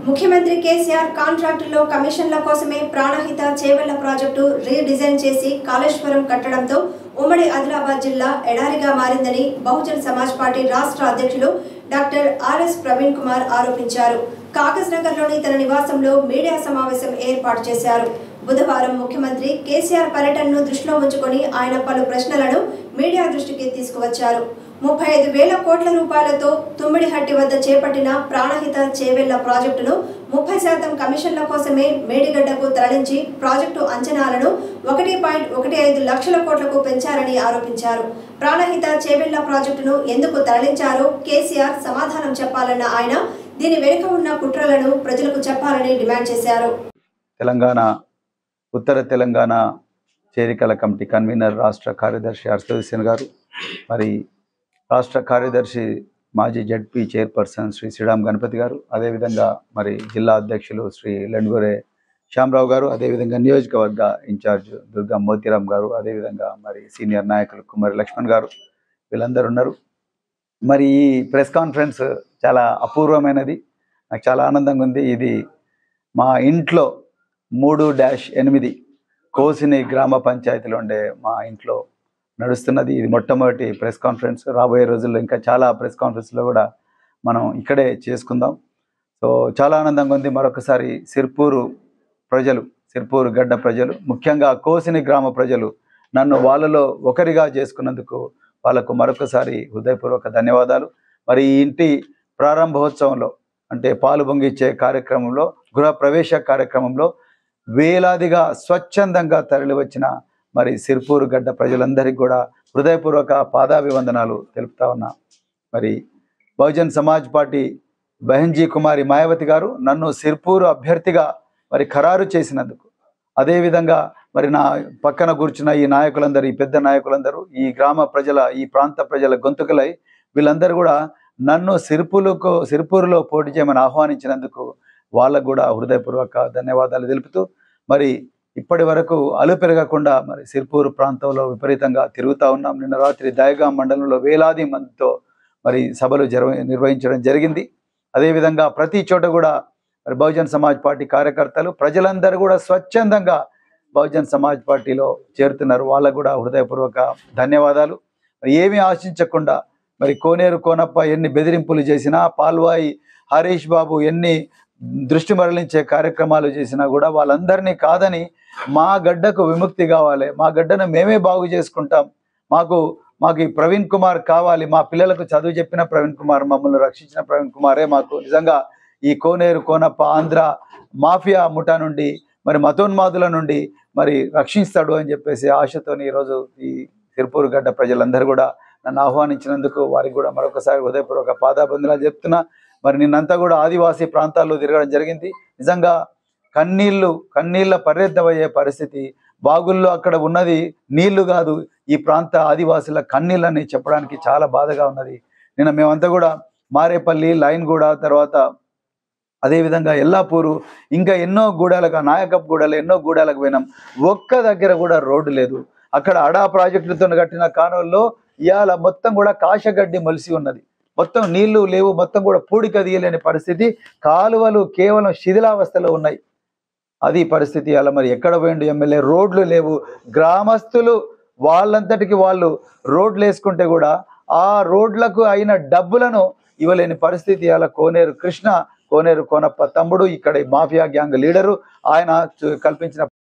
ముఖ్యమంత్రి కేసీఆర్ కాంట్రాక్టులో కమిషన్ల కోసమే ప్రాణహిత చేవెళ్ల ప్రాజెక్టు రీడిజైన్ చేసి కాళేశ్వరం కట్టడంతో ఉమ్మడి ఆదిలాబాద్ జిల్లా ఎడారిగా మారిందని బహుజన్ సమాజ్ పార్టీ రాష్ట్ర అధ్యక్షులు డాక్టర్ ఆర్ఎస్ ప్రవీణ్ కుమార్ ఆరోపించారు. కాగజ్ నగర్లోని తన నివాసంలో మీడియా సమావేశం ఏర్పాటు చేశారు. బుధవారం ముఖ్యమంత్రి కేసీఆర్ పర్యటనను దృష్టిలో ఉంచుకొని ఆయన పలు ప్రశ్నలను మీడియా దృష్టికి తీసుకువచ్చారు. 35,000 కోట్ల రూపాయలతో తుమ్మిడిహట్టి వద్ద చేపట్టిన ప్రాణహిత చేవెళ్ల ప్రాజెక్టును 30% కమిషన్ల కోసమే మేడిగడ్డకు తరలించి ప్రాజెక్టు అంచనాలను 1.15 లక్షల కోట్లకు పెంచారని ఆరోపించారు. ప్రాణహిత చేవెళ్ల ప్రాజెక్టును ఎందుకు తరలించారో కేసీఆర్ సమాధానం చెప్పాలన్న ఆయన దీని వెనుక ఉన్న కుట్రలను ప్రజలకు చెప్పాలని డిమాండ్ చేశారు. తెలంగాణ ఉత్తర తెలంగాణ చేరికల కమిటీ కన్వీనర్ రాష్ట్ర కార్యదర్శి హర్షవర్ధన్ గారు, మరి రాష్ట్ర కార్యదర్శి మాజీ జడ్పీ చైర్పర్సన్ శ్రీ శ్రీరామ్ గణపతి గారు, అదేవిధంగా మరి జిల్లా అధ్యక్షులు శ్రీ లెండ్గొరే శ్యామరావు గారు, అదేవిధంగా నియోజకవర్గ ఇన్ఛార్జ్ దుర్గా మోతీరామ్ గారు, అదేవిధంగా మరి సీనియర్ నాయకులు కుమారి లక్ష్మణ్ గారు, వీళ్ళందరూ ఉన్నారు. మరి ఈ ప్రెస్ కాన్ఫరెన్స్ చాలా అపూర్వమైనది, నాకు చాలా ఆనందంగా ఉంది. ఇది మా ఇంట్లో 3-8 కోసిని గ్రామ పంచాయతీలో ఉండే మా ఇంట్లో నడుస్తున్నది. ఇది మొట్టమొదటి ప్రెస్ కాన్ఫరెన్స్. రాబోయే రోజుల్లో ఇంకా చాలా ప్రెస్ కాన్ఫరెన్స్లో కూడా మనం ఇక్కడే చేసుకుందాం. సో చాలా ఆనందంగా ఉంది. మరొకసారి సిర్పూరు గడ్డ ప్రజలు, ముఖ్యంగా కోసిని గ్రామ ప్రజలు నన్ను వాళ్ళలో ఒకరిగా చేసుకున్నందుకు వాళ్ళకు మరొకసారి హృదయపూర్వక ధన్యవాదాలు. మరి ఈ ఇంటి ప్రారంభోత్సవంలో అంటే పాలు పొంగిచ్చే కార్యక్రమంలో, గృహ ప్రవేశ కార్యక్రమంలో వేలాదిగా స్వచ్ఛందంగా తరలి వచ్చిన మరి సిర్పూరు గడ్డ ప్రజలందరికీ కూడా హృదయపూర్వక పాదాభివందనాలు తెలుపుతా ఉన్నా. మరి బహుజన్ సమాజ్ పార్టీ బహన్జీ కుమారి మాయావతి గారు నన్ను సిర్పూరు అభ్యర్థిగా మరి ఖరారు చేసినందుకు, అదేవిధంగా మరి నా పక్కన కూర్చున్న ఈ నాయకులందరూ, ఈ పెద్ద నాయకులందరూ, ఈ గ్రామ ప్రజల, ఈ ప్రాంత ప్రజల గొంతుకలై వీళ్ళందరూ కూడా నన్ను సిర్పూరులో పోటీ చేయమని ఆహ్వానించినందుకు వాళ్ళకు కూడా హృదయపూర్వక ధన్యవాదాలు తెలుపుతూ, మరి ఇప్పటి వరకు అలు పెరగకుండా మరి సిర్పూరు ప్రాంతంలో విపరీతంగా తిరుగుతూ ఉన్నాం. నిన్న రాత్రి దయగాం మండలంలో వేలాది మందితో మరి సభలు నిర్వహించడం జరిగింది. అదేవిధంగా ప్రతి చోట కూడా మరి బహుజన్ సమాజ్ పార్టీ కార్యకర్తలు, ప్రజలందరూ కూడా స్వచ్ఛందంగా బహుజన్ సమాజ్ పార్టీలో చేరుతున్నారు. వాళ్ళకు కూడా హృదయపూర్వక ధన్యవాదాలు. ఏమీ ఆశించకుండా మరి కోనేరు కోనప్ప ఎన్ని బెదిరింపులు చేసినా, పాల్వాయి హరీష్ బాబు ఎన్ని దృష్టి మరలించే కార్యక్రమాలు చేసినా కూడా వాళ్ళందరినీ కాదని మా గడ్డకు విముక్తి కావాలి, మా గడ్డను మేమే బాగు చేసుకుంటాం, మాకు ఈ ప్రవీణ్ కుమార్ కావాలి, మా పిల్లలకు చదువు చెప్పిన ప్రవీణ్ కుమార్, మమ్మల్ని రక్షించిన ప్రవీణ్ కుమారే మాకు నిజంగా ఈ కోనేరు కోనప్ప ఆంధ్ర మాఫియా ముఠా నుండి, మరి మతోన్మాదుల నుండి మరి రక్షిస్తాడు అని చెప్పేసి ఆశతో ఈరోజు ఈ సిర్పూరు గడ్డ ప్రజలందరూ కూడా నన్ను ఆహ్వానించినందుకు వారికి కూడా మరొకసారి హృదయపూర్వక పాదాబంధనాలు చెప్తున్నా. మరి నిన్నంతా కూడా ఆదివాసీ ప్రాంతాల్లో తిరగడం జరిగింది. నిజంగా కన్నీళ్ళ పర్యర్థమయ్యే పరిస్థితి. బాగుల్లో అక్కడ ఉన్నది నీళ్లు కాదు, ఈ ప్రాంత ఆదివాసుల కన్నీళ్ళని చెప్పడానికి చాలా బాధగా ఉన్నది. నిన్న మేమంతా కూడా మారేపల్లి, లైన్గూడ, తర్వాత అదేవిధంగా ఎల్లాపూరు, ఇంకా ఎన్నో గూడాలకు, నాయకప్ గూడలు, ఎన్నో గూడాలకు పోయినాం. ఒక్క దగ్గర కూడా రోడ్డు లేదు. అక్కడ అడా ప్రాజెక్టులతో కట్టిన కానువల్లో ఇవాళ మొత్తం కూడా కాశగడ్డి మొలిసి ఉన్నది. మొత్తం నీళ్లు లేవు, మొత్తం కూడా పూడిక తీయలేని పరిస్థితి. కాలువలు కేవలం శిథిలావస్థలో ఉన్నాయి. అది పరిస్థితి. అలా మరి ఎక్కడ పోయిండు ఎమ్మెల్యే? రోడ్లు లేవు. గ్రామస్తులు వాళ్ళంతటికి వాళ్ళు రోడ్లు వేసుకుంటే కూడా ఆ రోడ్లకు అయిన డబ్బులను ఇవ్వలేని పరిస్థితి. అలా కోనేరు కోనప్ప తమ్ముడు, ఇక్కడ మాఫియా గ్యాంగ్ లీడరు, ఆయన కల్పించిన